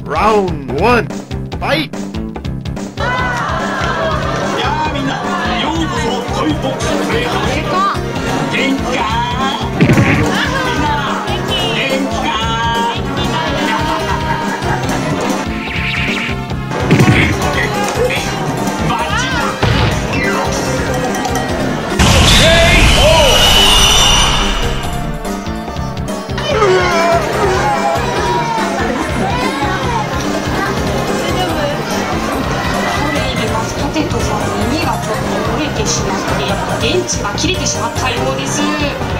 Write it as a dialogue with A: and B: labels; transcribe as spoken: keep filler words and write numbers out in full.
A: Round one, fight!
B: やあみんな、ようこそトイボックスプレイハウスへ。元気かみんな、元気かバッチリだ。ポテトさん、耳がちょっと折れてしまって電池が切れてしまったようです。